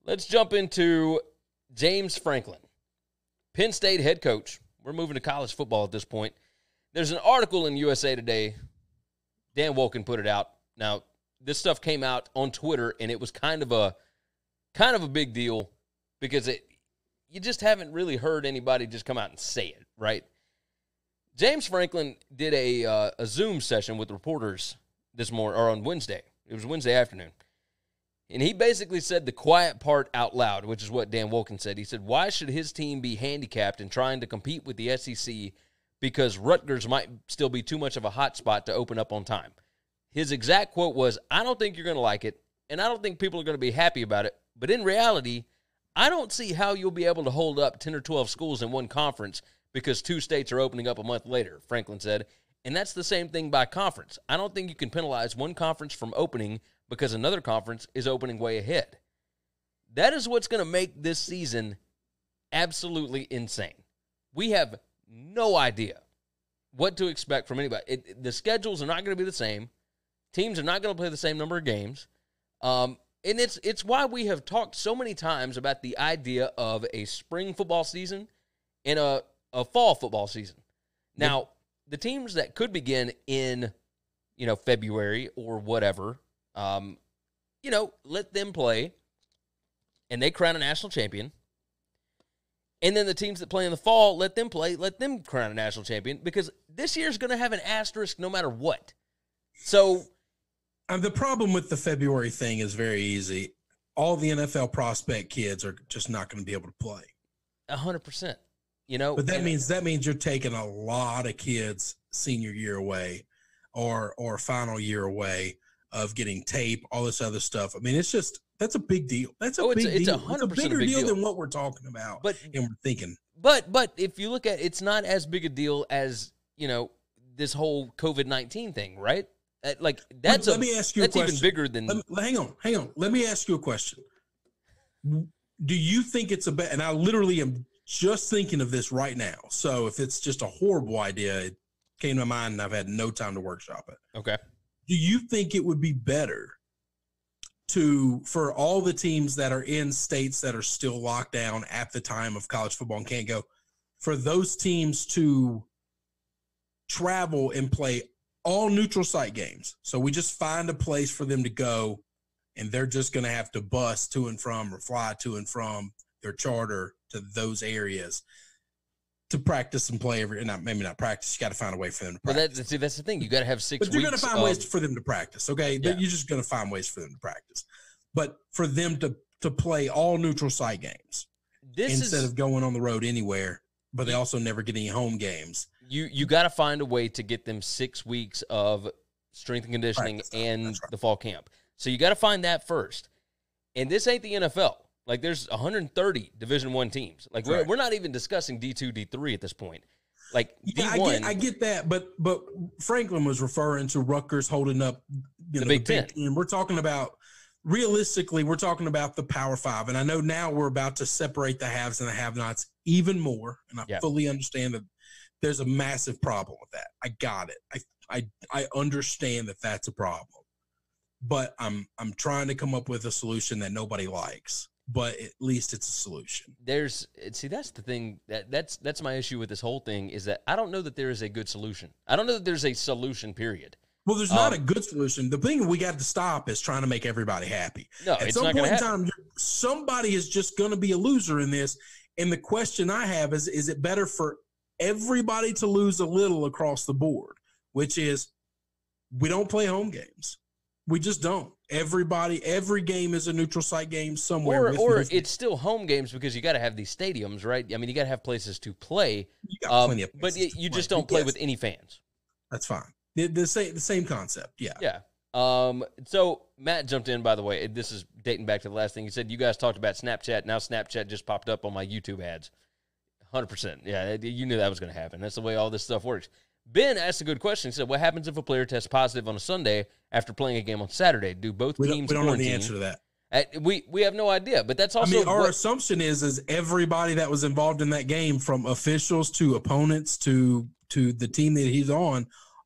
Let's jump into James Franklin, Penn State head coach. We're moving to college football at this point. There's an article in USA Today. Dan Wolken put it out. Now, this stuff came out on Twitter, and it was kind of a big deal because you just haven't really heard anybody just come out and say it, right? James Franklin did a Zoom session with reporters this morning, or on Wednesday. It was Wednesday afternoon. And he basically said the quiet part out loud, which is what Dan Wolken said. He said, why should his team be handicapped in trying to compete with the SEC because Rutgers might still be too much of a hot spot to open up on time? His exact quote was, I don't think you're going to like it, and I don't think people are going to be happy about it. But in reality, I don't see how you'll be able to hold up 10 or 12 schools in one conference because 2 states are opening up a month later, Franklin said. And that's the same thing by conference. I don't think you can penalize one conference from opening because another conference is opening way ahead. That is what's going to make this season absolutely insane. We have no idea what to expect from anybody. The schedules are not going to be the same. Teams are not going to play the same number of games. And it's why we have talked so many times about the idea of a spring football season and a fall football season. Now, the teams that could begin in, February or whatever, let them play, and they crown a national champion. And then the teams that play in the fall, let them play, let them crown a national champion, because this year's going to have an asterisk no matter what. So, the problem with the February thing is very easy. All the NFL prospect kids are just not going to be able to play. 100%. But that means you're taking a lot of kids senior year away or final year away of getting tape, all this other stuff. I mean, that's a big deal. That's a big deal. 100% it's a bigger a big deal than what we're talking about and we're thinking. But if you look at it, it's not as big a deal as, this whole COVID-19 thing, right? Let me ask you a question. Even bigger than. Hang on. Let me ask you a question. Do you think it's and I literally am just thinking of this right now. So if it's just a horrible idea, it came to mind and I've had no time to workshop it. Okay. Do you think it would be better for all the teams that are in states that are still locked down at the time of college football and can't go, for those teams to travel and play all neutral site games? So we just find a place for them to go, and they're just going to have to bus to and from or fly to and from their charter to those areas to practice and play maybe not practice. You got to find a way for them to practice. Well, that's the thing. You got to have 6 weeks. But you're going to find ways for them to practice. Okay. Yeah. You're just going to find ways for them to practice, but for them to play all neutral site games instead of going on the road anywhere, but they also never get any home games. You got to find a way to get them 6 weeks of strength and conditioning and the fall camp. So you got to find that first. And this ain't the NFL. Like, there's 130 Division I teams. Like, we're not even discussing D2, D3 at this point. Like, D1. I get that, but Franklin was referring to Rutgers holding up the Big Ten. And we're talking about, realistically, we're talking about the Power Five. And I know now we're about to separate the haves and the have-nots even more. And I fully understand that there's a massive problem with that. I got it. I understand that that's a problem. But I'm trying to come up with a solution that nobody likes. But at least it's a solution. That's the thing. That's my issue with this whole thing, is that I don't know that there is a good solution. I don't know that there's a solution, period. Well, there's not a good solution. The thing we got to stop is trying to make everybody happy. No, at some point in time, somebody is just going to be a loser in this. And the question I have is it better for everybody to lose a little across the board, which is we don't play home games. We just don't. Every game is a neutral site game somewhere. Or it's still home games because you got to have these stadiums, right? I mean, you got to have places to play. You got plenty of places but you just don't play with any fans. That's fine. The same concept, yeah. Yeah. So Matt jumped in, by the way. This is dating back to the last thing. He said, you guys talked about Snapchat. Now Snapchat just popped up on my YouTube ads. 100%. Yeah, you knew that was going to happen. That's the way all this stuff works. Ben asked a good question. He said, what happens if a player tests positive on a Sunday after playing a game on Saturday? Do both teams We don't know the answer to that. We have no idea, but that's also our assumption is everybody that was involved in that game, from officials to opponents to the team that he's on,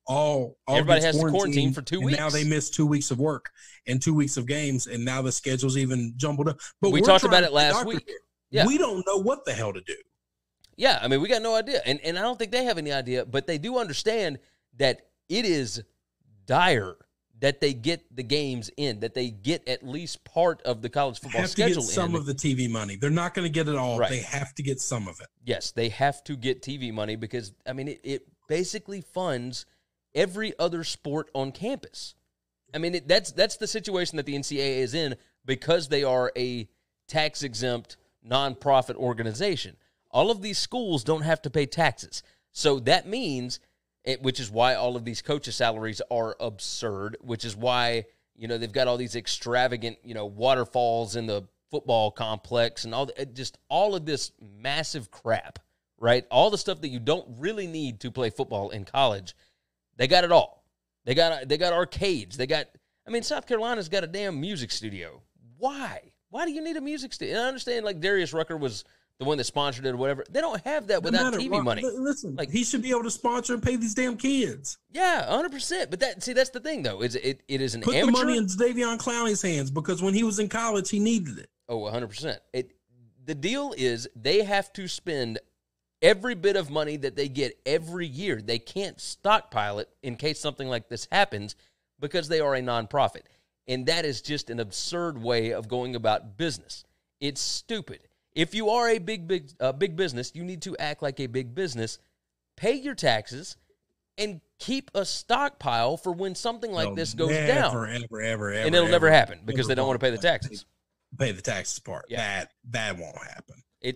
all everybody gets has to quarantine for 2 and weeks. now they miss 2 weeks of work and 2 weeks of games, and now the schedule's even jumbled up. But we talked about it last week. Yeah. We don't know what the hell to do. Yeah, I mean, we got no idea. And I don't think they have any idea, but they do understand that it is dire that they get the games in, that they get at least part of the college football schedule in. Have to get some of the TV money. They're not going to get it all. Right. They have to get some of it. Yes, they have to get TV money because, I mean, it basically funds every other sport on campus. I mean, that's the situation that the NCAA is in because they are a tax-exempt, nonprofit organization. All of these schools don't have to pay taxes. So that means, which is why all of these coaches' salaries are absurd, which is why, they've got all these extravagant, waterfalls in the football complex and all of this massive crap, right? All the stuff that you don't really need to play football in college. They got it all. They got arcades. South Carolina's got a damn music studio. Why? Why do you need a music studio? And I understand, Darius Rucker was the one that sponsored it or whatever. They don't have that without TV money. Listen, he should be able to sponsor and pay these damn kids. Yeah, 100%. But that's the thing, though. It is an Put amateur. Put the money in Davion Clowney's hands because when he was in college, he needed it. Oh, 100%. The deal is they have to spend every bit of money that they get every year. They can't stockpile it in case something like this happens because they are a nonprofit. And that is just an absurd way of going about business. It's stupid. If you are a big business, you need to act like a big business, pay your taxes, and keep a stockpile for when something like this goes down. Ever. And it'll never happen because they don't want to pay the taxes. Pay the taxes part. Yeah. That won't happen.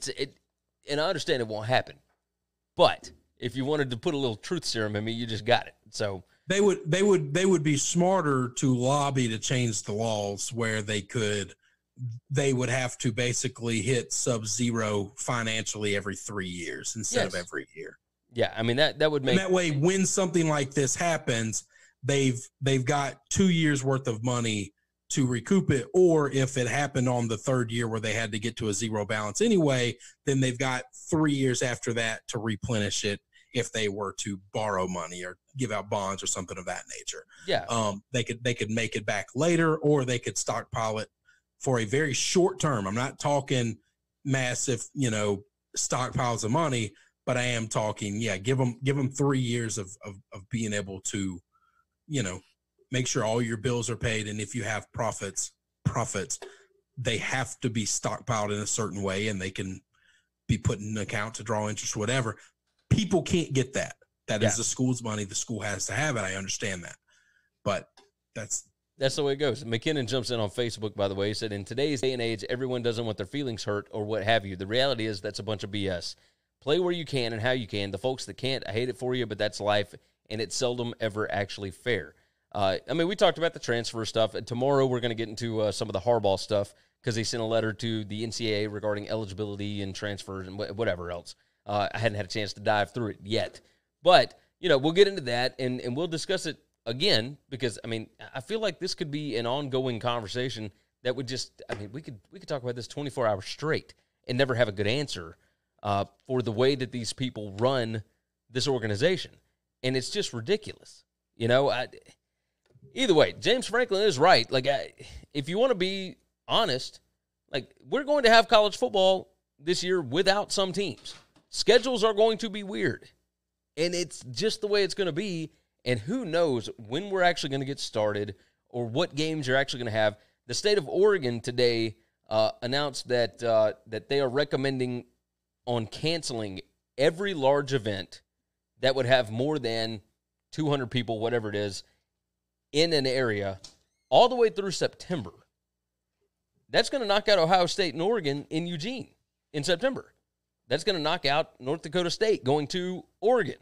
And I understand it won't happen. But if you wanted to put a little truth serum in me, you just got it. So they would be smarter to lobby to change the laws where they would have to basically hit sub-zero financially every 3 years instead of every year. Yeah, I mean that would make, and that way when something like this happens, they've got 2 years worth of money to recoup it, or if it happened on the third year where they had to get to a zero balance anyway, then they've got 3 years after that to replenish it if they were to borrow money or give out bonds or something of that nature. Yeah. They could make it back later, or they could stockpile it for a very short term. I'm not talking massive, stockpiles of money, but I am talking, give them 3 years of being able to, make sure all your bills are paid. And if you have profits, they have to be stockpiled in a certain way and they can be put in an account to draw interest, whatever. People can't get that. That is the school's money. The school has to have it. I understand that. But that's the way it goes. McKinnon jumps in on Facebook, by the way. He said, in today's day and age, everyone doesn't want their feelings hurt or what have you. The reality is that's a bunch of BS. Play where you can and how you can. The folks that can't, I hate it for you, but that's life, and it's seldom ever actually fair. We talked about the transfer stuff. And tomorrow we're going to get into some of the Harbaugh stuff because he sent a letter to the NCAA regarding eligibility and transfers and whatever else. I hadn't had a chance to dive through it yet. But, we'll get into that, and we'll discuss it again because, I feel like this could be an ongoing conversation that would just, we could talk about this 24 hours straight and never have a good answer for the way that these people run this organization. And it's just ridiculous. Either way, James Franklin is right. If you want to be honest, we're going to have college football this year without some teams. Schedules are going to be weird, and it's just the way it's going to be, and who knows when we're actually going to get started or what games you're actually going to have. The state of Oregon today announced that they are recommending on canceling every large event that would have more than 200 people, whatever it is, in an area all the way through September. That's going to knock out Ohio State and Oregon in Eugene in September. That's going to knock out North Dakota State going to Oregon.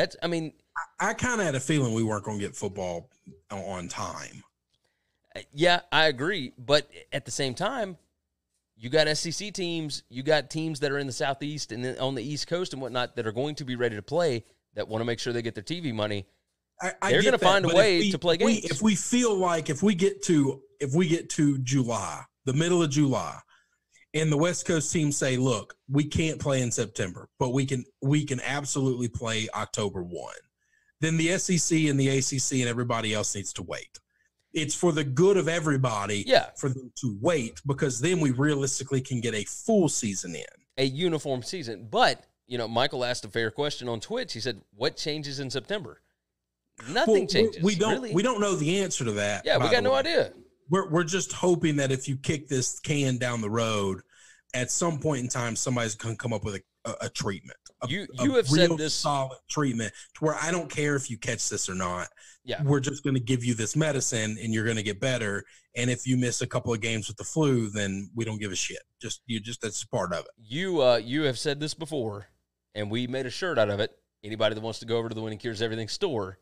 I kind of had a feeling we weren't going to get football on time. Yeah, I agree. But at the same time, you got SEC teams, you got teams that are in the Southeast and on the East Coast and whatnot that are going to be ready to play that want to make sure they get their TV money. They're going to find a way to play games. If we feel like if we get to July, the middle of July, and the West Coast teams say, look, we can't play in September, but we can absolutely play October 1. then the SEC and the ACC and everybody else needs to wait. It's for the good of everybody for them to wait, because then we realistically can get a full season in. A uniform season. But, Michael asked a fair question on Twitch. He said, what changes in September? Nothing changes. We don't know the answer to that. Yeah, we got no idea. We're just hoping that if you kick this can down the road, at some point in time, somebody's going to come up with a treatment. You have said this solid treatment to where I don't care if you catch this or not. Yeah, we're just going to give you this medicine and you're going to get better. And if you miss a couple of games with the flu, then we don't give a shit. That's part of it. You have said this before, and we made a shirt out of it. Anybody that wants to go over to the Winning Cures Everything store,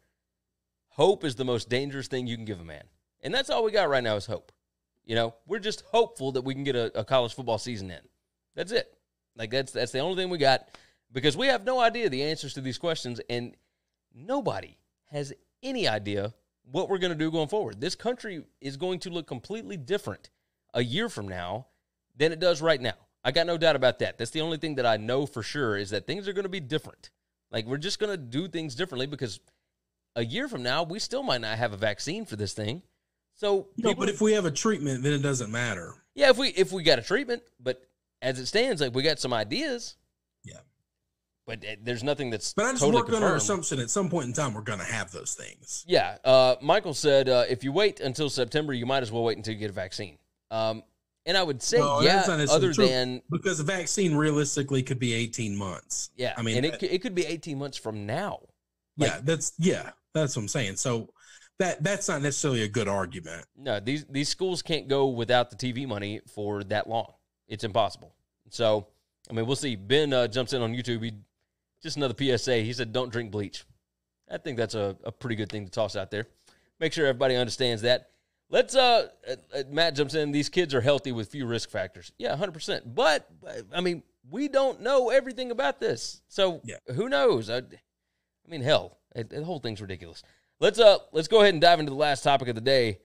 hope is the most dangerous thing you can give a man. And that's all we got right now is hope. We're just hopeful that we can get a college football season in. That's it. Like, that's the only thing we got, because we have no idea the answers to these questions, and nobody has any idea what we're going to do going forward. This country is going to look completely different a year from now than it does right now. I got no doubt about that. That's the only thing that I know for sure, is that things are going to be different. Like, we're just going to do things differently, because a year from now, we still might not have a vaccine for this thing. So, but if we have a treatment, then it doesn't matter. Yeah, if we got a treatment, but as it stands, like, we got some ideas. Yeah. But there's nothing that's But I just totally work confirmed. under assumption at some point in time we're going to have those things. Yeah. Michael said, if you wait until September, you might as well wait until you get a vaccine. And I would say, other than... Because a vaccine realistically could be 18 months. Yeah, I mean... And it could be 18 months from now. Like, that's what I'm saying. So that's not necessarily a good argument. No, these schools can't go without the TV money for that long. It's impossible. So, I mean, we'll see. Ben jumps in on YouTube. Just another PSA. He said, don't drink bleach. I think that's a pretty good thing to toss out there. Make sure everybody understands that. Let's, Matt jumps in. These kids are healthy with few risk factors. Yeah, 100%. But, I mean, we don't know everything about this. So, who knows? I mean, hell, the whole thing's ridiculous. Let's go ahead and dive into the last topic of the day.